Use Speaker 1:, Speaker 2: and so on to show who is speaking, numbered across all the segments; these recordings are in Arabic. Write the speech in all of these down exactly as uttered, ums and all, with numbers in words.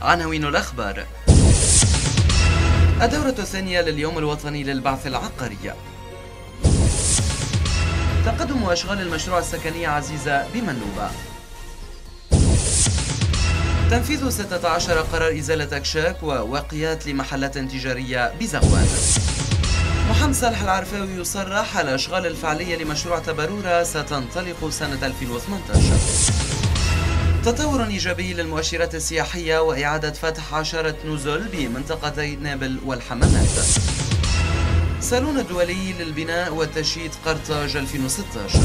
Speaker 1: عناوين الأخبار. الدورة الثانية لليوم الوطني للبعث العقاري. تقدم أشغال المشروع السكني عزيزة بمنوبة. تنفيذ ستة عشر قرار إزالة أكشاك ووقيات لمحلات تجارية بزغوان. محمد صالح العرفاوي يصرح الأشغال الفعلية لمشروع تبرورة ستنطلق سنة ألفين وثمانية عشر. تطور إيجابي للمؤشرات السياحية وإعادة فتح عشرة نزل بمنطقتي نابل والحمامات. صالون الدولي للبناء والتشييد قرطاج ألفين وستة عشر.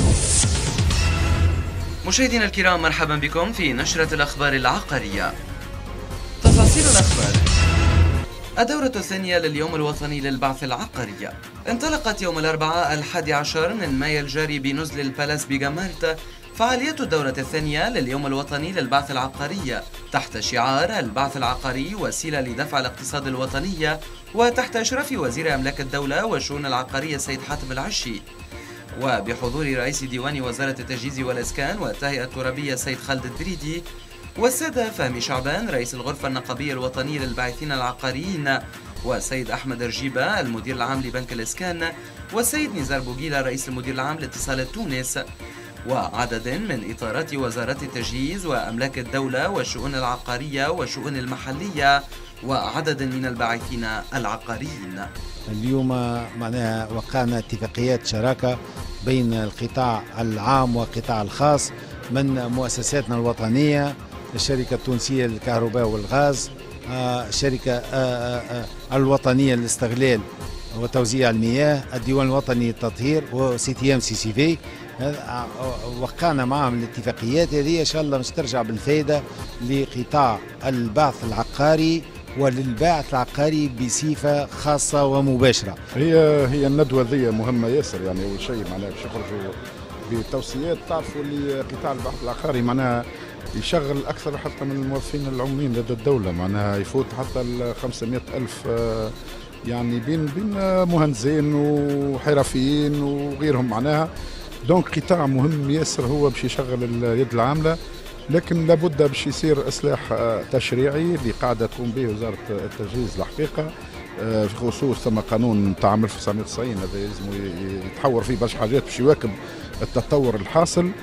Speaker 1: مشاهدينا الكرام، مرحبا بكم في نشرة الأخبار العقارية. تفاصيل الأخبار. الدورة الثانية لليوم الوطني للبعث العقاري انطلقت يوم الأربعاء الحادي عشر من مايو الجاري بنزل البالاس بجمالت فعاليات الدورة الثانية لليوم الوطني للبعث العقاري تحت شعار البعث العقاري وسيلة لدفع الاقتصاد الوطني، وتحت إشراف وزير أملاك الدولة والشؤون العقارية السيد حاتم العشي، وبحضور رئيس ديوان وزارة التجهيز والإسكان والتهيئة الترابية السيد خالد الدريدي، والسادة فهمي شعبان رئيس الغرفة النقابية الوطنية للباحثين العقاريين، والسيد أحمد رجيبة المدير العام لبنك الإسكان، والسيد نزار بوغيلة رئيس المدير العام لاتصالات تونس، وعدد من إطارات وزارات التجهيز وأملاك الدولة والشؤون العقارية والشؤون المحلية وعدد من الباحثين العقاريين.
Speaker 2: اليوم معناها وقعنا اتفاقيات شراكة بين القطاع العام والقطاع الخاص من مؤسساتنا الوطنية، الشركة التونسية للكهرباء والغاز، الشركة الوطنية للاستغلال وتوزيع المياه، الديوان الوطني للتطهير وسي تي ام سي سي في. وقعنا معهم الاتفاقيات هذه ان شاء الله باش ترجع بالفائده لقطاع البعث العقاري وللباعث العقاري بصفه خاصه ومباشره.
Speaker 3: هي هي الندوه ذي مهمه ياسر، يعني اول شيء معناها باش يخرجوا بتوصيات. تعرفوا اللي قطاع البحث العقاري معناها يشغل اكثر حتى من الموظفين العموميين لدى الدوله، معناها يفوت حتى ال خمسمائة ألف، يعني بين بين مهندسين وحرفيين وغيرهم معناها. دونك قطاع مهم ياسر هو باش يشغل اليد العامله، لكن لابد باش يصير اصلاح تشريعي اللي قاعده تقوم به وزاره التجهيز الحقيقه. في خصوص ثم قانون تاع ألف وتسعمائة وتسعين هذا يلزم يتحور فيه برشا حاجات باش يواكب التطور الحاصل.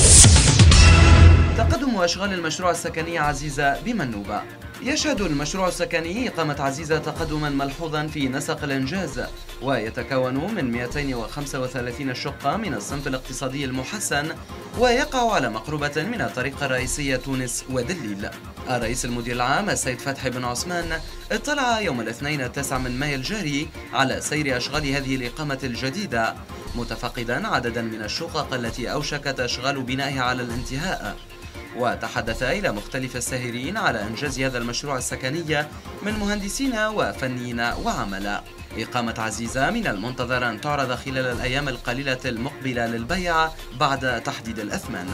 Speaker 1: تقدم أشغال المشروع السكني عزيزة بمنوبة. يشهد المشروع السكني إقامة عزيزة تقدما ملحوظا في نسق الإنجاز، ويتكون من مئتين وخمسة وثلاثين شقة من الصنف الاقتصادي المحسن، ويقع على مقربة من الطريق الرئيسية تونس ودليل. الرئيس المدير العام السيد فتحي بن عثمان اطلع يوم الاثنين التاسع من مايو الجاري على سير أشغال هذه الإقامة الجديدة، متفقدا عددا من الشقق التي أوشكت أشغال بنائها على الانتهاء، وتحدث إلى مختلف الساهرين على إنجاز هذا المشروع السكني من مهندسين وفنيين وعملاء. إقامة عزيزة من المنتظر أن تعرض خلال الأيام القليلة المقبلة للبيع بعد تحديد الأثمان.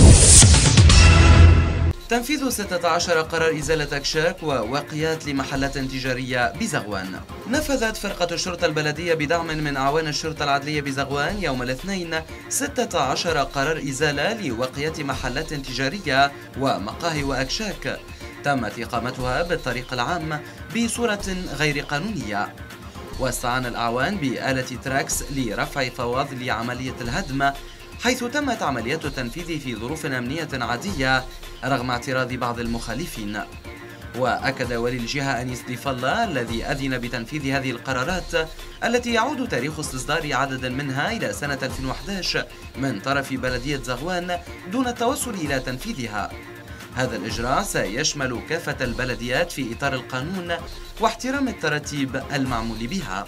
Speaker 1: تنفيذ ستة عشر قرار إزالة أكشاك ووقيات لمحلات تجارية بزغوان. نفذت فرقة الشرطة البلدية بدعم من أعوان الشرطة العدلية بزغوان يوم الاثنين ستة عشر قرار إزالة لوقيات محلات تجارية ومقاهي وأكشاك تمت إقامتها بالطريق العام بصورة غير قانونية، واستعان الأعوان بآلة تراكس لرفع فواضل عملية الهدم، حيث تمت عمليات التنفيذ في ظروف أمنية عادية رغم اعتراض بعض المخالفين. وأكد ولي الجهة أنيس ضيف الله الذي أذن بتنفيذ هذه القرارات التي يعود تاريخ استصدار عدد منها إلى سنة ألفين وأحد عشر من طرف بلدية زغوان دون التوصل إلى تنفيذها. هذا الإجراء سيشمل كافة البلديات في إطار القانون واحترام التراتيب المعمول بها.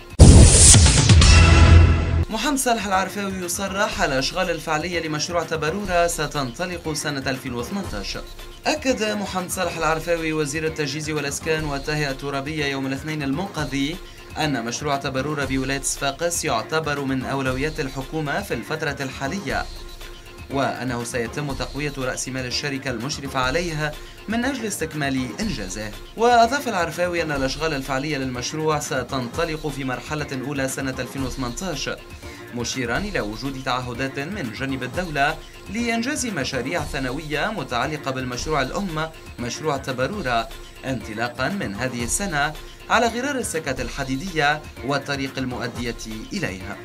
Speaker 1: محمد صالح العرفاوي يصرح الأشغال الفعلية لمشروع تبرورة ستنطلق سنة ألفين وثمانية عشر. أكد محمد صالح العرفاوي وزير التجهيز والإسكان والتهيئة الترابية يوم الاثنين المنقضي أن مشروع تبرورة بولاية صفاقس يعتبر من أولويات الحكومة في الفترة الحالية، وأنه سيتم تقوية رأس مال الشركة المشرفة عليها من أجل استكمال إنجازه. وأضاف العرفاوي أن الأشغال الفعلية للمشروع ستنطلق في مرحلة أولى سنة ألفين وثمانية عشر، مشيرا إلى وجود تعهدات من جانب الدولة لإنجاز مشاريع ثانوية متعلقة بالمشروع الأم مشروع تبارورة انطلاقا من هذه السنة على غرار السكة الحديدية والطريق المؤدية إليها.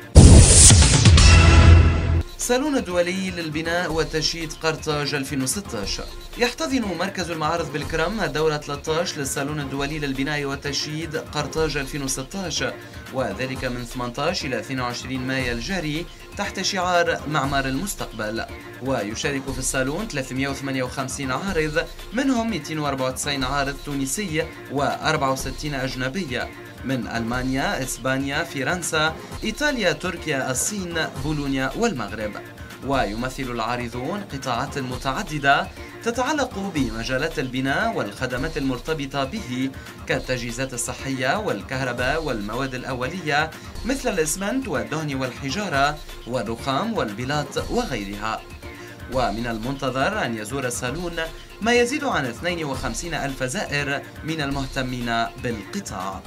Speaker 1: صالون الدولي للبناء والتشييد قرطاج ألفين وستة عشر. يحتضن مركز المعارض بالكرم الدورة ثلاثة عشر للصالون الدولي للبناء والتشييد قرطاج ألفين وستة عشر، وذلك من ثمانية عشر إلى اثنين وعشرين مايو الجاري تحت شعار معمار المستقبل. ويشارك في الصالون ثلاثمئة وثمانية وخمسين عارض، منهم مئتين وأربعة وتسعين عارض تونسي وأربعة وستين أجنبي من ألمانيا، إسبانيا، فرنسا، إيطاليا، تركيا، الصين، بولونيا والمغرب. ويمثل العارضون قطاعات متعددة تتعلق بمجالات البناء والخدمات المرتبطة به كالتجهيزات الصحية والكهرباء والمواد الأولية مثل الإسمنت والدهن والحجارة والرخام والبلاط وغيرها. ومن المنتظر أن يزور الصالون ما يزيد عن اثنين وخمسين ألف زائر من المهتمين بالقطاع.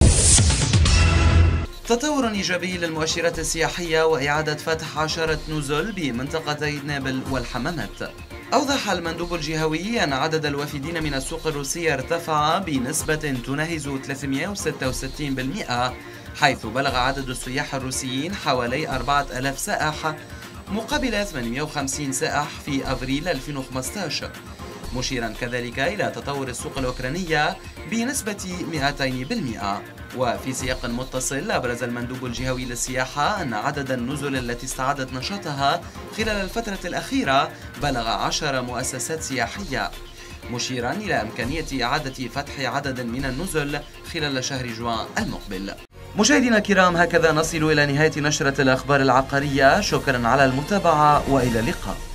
Speaker 1: تطور إيجابي للمؤشرات السياحية وإعادة فتح عشرة نزل بمنطقتي نابل والحمامات. أوضح المندوب الجهوي أن عدد الوافدين من السوق الروسية ارتفع بنسبة تناهز ثلاثمئة وستة وستين بالمئة، حيث بلغ عدد السياح الروسيين حوالي أربعة آلاف سائح مقابل ثمانمئة وخمسين سائح في أبريل ألفين وخمسة عشر، مشيرا كذلك إلى تطور السوق الأوكرانية بنسبة مئتين بالمئة. وفي سياق متصل أبرز المندوب الجهوي للسياحة أن عدد النزل التي استعادت نشاطها خلال الفترة الأخيرة بلغ عشر مؤسسات سياحية، مشيرا إلى إمكانية إعادة فتح عدد من النزل خلال شهر جوان المقبل. مشاهدينا الكرام، هكذا نصل إلى نهاية نشرة الأخبار العقارية. شكرا على المتابعة وإلى اللقاء.